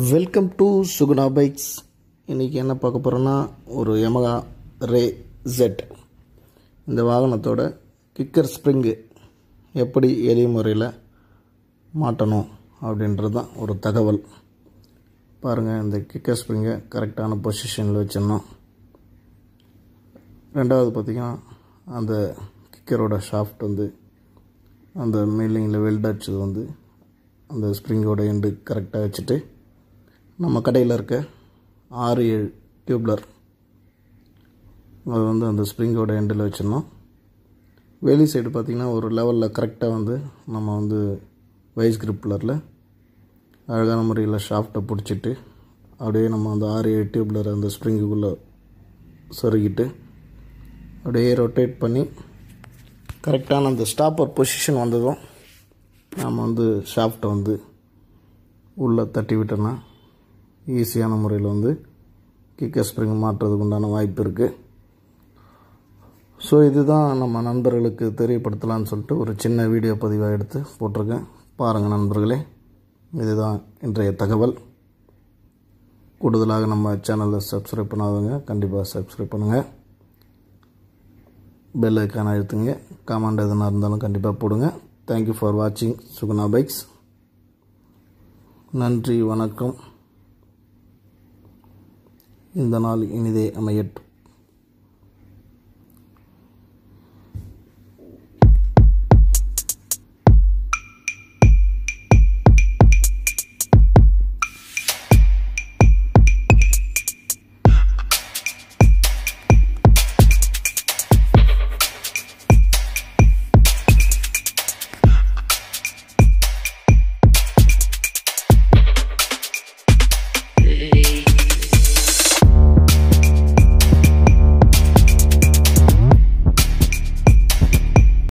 Welcome to Suguna bikes. இன்றைக்கி என்ன பார்க்க போகிறோன்னா, ஒரு Yamaha ரே Z இந்த வாகனத்தோட கிக்கர் ஸ்ப்ரிங்கு எப்படி எளிய முறையில் மாட்டணும் அப்படின்றது தான் ஒரு தகவல். பாருங்கள், இந்த கிக்கர் ஸ்ப்ரிங்கை கரெக்டான பொசிஷனில் வச்சிடணும். ரெண்டாவது பார்த்திங்கன்னா, அந்த கிக்கரோட ஷாஃப்ட் அந்த மில்லிங்கில் வெல்ட் அடிச்சது அந்த ஸ்ப்ரிங்கோட எண்டு கரெக்டாக வச்சுட்டு, நம்ம கடையில் இருக்க 6-7 டியூப்லர் அது அந்த ஸ்ப்ரிங்கோட எண்டில் வச்சிடணும். வெளி சைடு பார்த்திங்கன்னா ஒரு லெவலில் கரெக்டாக நம்ம வைஸ் கிரிப்லரில் அழகான முறையில் ஷாஃப்டை பிடிச்சிட்டு அப்படியே நம்ம 6-7 டியூப்லர் அந்த ஸ்ப்ரிங்குக்குள்ளே சொருகிட்டு அப்படியே ரொட்டேட் பண்ணி கரெக்டான அந்த ஸ்டாப்பர் பொசிஷன் வந்ததும் நம்ம ஷாஃப்டை உள்ளே தட்டி விட்டோன்னா ஈஸியான முறையில் கிக்கர் ஸ்ப்ரிங் மாற்றுறதுக்கு உண்டான வாய்ப்பு இருக்குது. ஸோ இதுதான் நம்ம நண்பர்களுக்கு தெரியப்படுத்தலான்னு சொல்லிட்டு ஒரு சின்ன வீடியோ பதிவாக எடுத்து போட்டிருக்கேன். பாருங்கள் நண்பர்களே, இதுதான் இன்றைய தகவல். கூடுதலாக நம்ம சேனலை சப்ஸ்கிரைப் பண்ணாதவங்க கண்டிப்பாக சப்ஸ்கிரைப் பண்ணுங்கள். பெல் ஐக்கான அழுத்துங்க. கமெண்ட் எதுனா இருந்தாலும் கண்டிப்பாக போடுங்க. தேங்க்யூ ஃபார் வாட்சிங் சுகுணா பைக்ஸ். நன்றி, வணக்கம். இந்த நாள் இனிதே அமையட்டும். Hey.